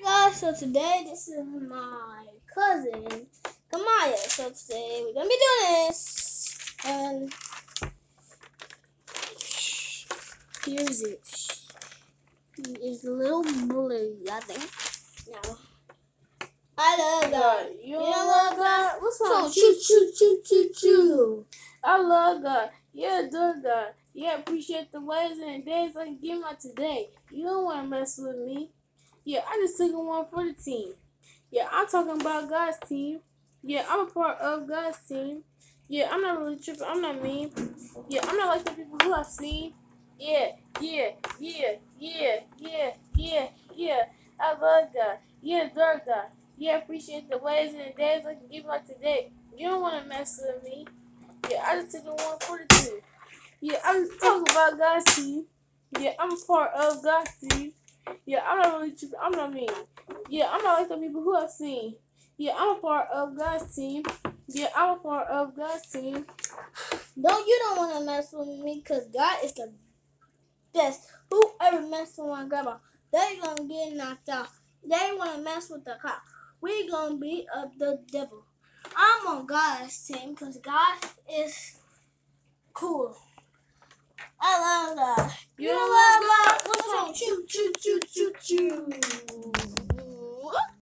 guys, so today this is my cousin Kamaya. So today we're gonna be doing this, and here's it. It's a little blue, I think. Now, I love God. You don't love God? What's wrong? Choo. I love God. Yeah, adore God. Yeah, appreciate the ways and days I can give my today. You don't want to mess with me. Yeah, I just took one for the team. Yeah, I'm talking about God's team. Yeah, I'm a part of God's team. Yeah, I'm not really tripping. I'm not mean. Yeah, I'm not like the people who I've seen. Yeah. I love God. Yeah, adore God. Yeah, appreciate the ways and the days I can give my today. You don't want to mess with me. Yeah, I just took one for the team. Yeah, I'm talking about God's team. Yeah, I'm a part of God's team. Yeah, I'm not really tripping. I'm not mean. Yeah, I'm not like the people who I've seen. Yeah, I'm a part of God's team. Yeah, I'm a part of God's team. You don't want to mess with me because God is the best. Whoever messes with my grandma, they gonna get knocked out. They want to mess with the cop. We gonna beat up the devil. I'm on God's team because God is